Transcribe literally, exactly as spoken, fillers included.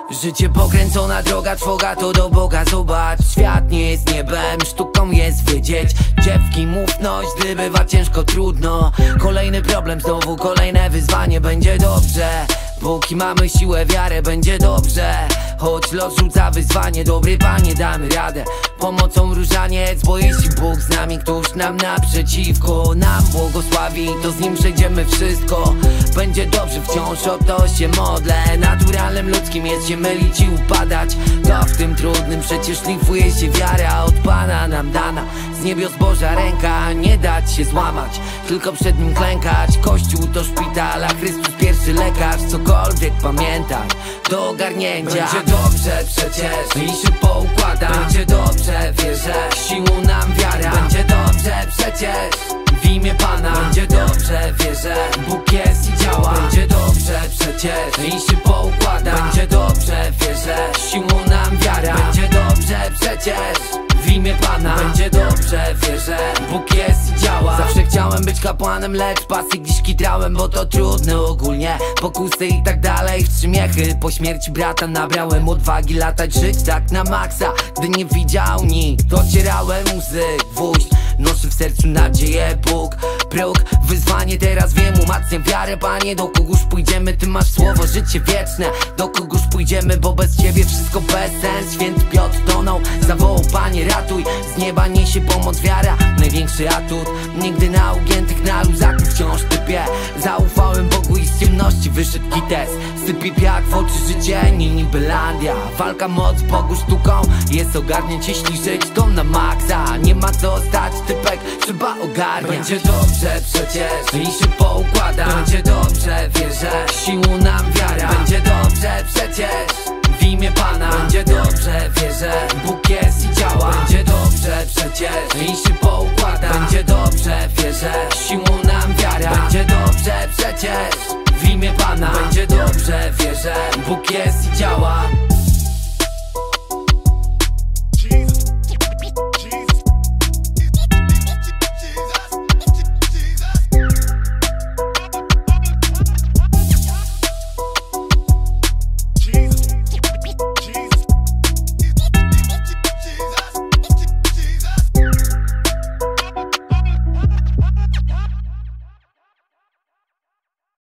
Życie pokręcona droga trwoga, to do Boga zobacz. Świat nie jest niebem, sztuką jest wiedzieć. Dziewki mówność, gdy bywa ciężko, trudno. Kolejny problem, znowu kolejne wyzwanie. Będzie dobrze, póki mamy siłę, wiarę, będzie dobrze. Choć los rzuca wyzwanie, dobry Panie, damy radę. Pomocą różaniec, bo jeśli Bóg z nami, któż nam naprzeciwko nam błogosławi, to z Nim przejdziemy wszystko. Będzie dobrze, wciąż o to się modlę. Naturalnym ludzkim jest się mylić i upadać. To w tym trudnym przecież szlifuje się wiara od Pana nam dana. Z niebios Boża ręka, nie dać się złamać, tylko przed Nim klękać. Kościół to szpital, a Chrystus pierwszy lekarz. Cokolwiek pamiętaj, do ogarnięcia. Będzie dobrze przecież i się poukłada. Będzie dobrze, wierzę, siłą nam wiara. Będzie dobrze przecież w imię Pana. Będzie dobrze, wierzę, Bóg jest i działa. Będzie dobrze przecież i się poukłada. Będzie dobrze, wierzę, siłą nam wiara. Będzie dobrze przecież w imię Pana. Będzie dobrze, wierzę, Bóg jest i działa. Zawsze chciałem być kapłanem, lecz pasy dziś kitrałem, bo to trudne ogólnie. Pokusy i tak dalej, w trzy miechy. Po śmierci brata nabrałem odwagi latać, żyć tak na maksa. Gdy nie widział nikt, docierałem łzy, gwóźdź. Noszę w sercu nadzieję, Bóg, próg, wyzwanie, teraz wiem, umacniam wiarę, Panie. Do kogóż pójdziemy, Ty masz słowo, życie wieczne. Do kogóż pójdziemy, bo bez Ciebie wszystko bez sens. Święty Piotr tonął, zawołał, Panie ratuj. Z nieba niesie pomoc wiara, największy atut. Nigdy na ugiętych, na luzaku wciąż typię. Zaufałem Bogu i z ciemności wyszedł kites. Sypie piach w oczy życie, nie nibylandia. Walka moc Bogu sztuką jest ogarniać, jeśli żyć to na maksa. Nie ma co stać, typek trzeba ogarniać. Będzie dobrze przecież i się poukłada. Będzie dobrze, wierzę, siłą nam wiara. Będzie dobrze przecież w imię Pana. Będzie dobrze, wierzę, Bóg jest i działa. Będzie dobrze przecież i się poukłada. Będzie dobrze, wierzę, siłą nam wiara. Będzie dobrze przecież w imię Pana. Będzie dobrze, wierzę, Bóg jest i działa.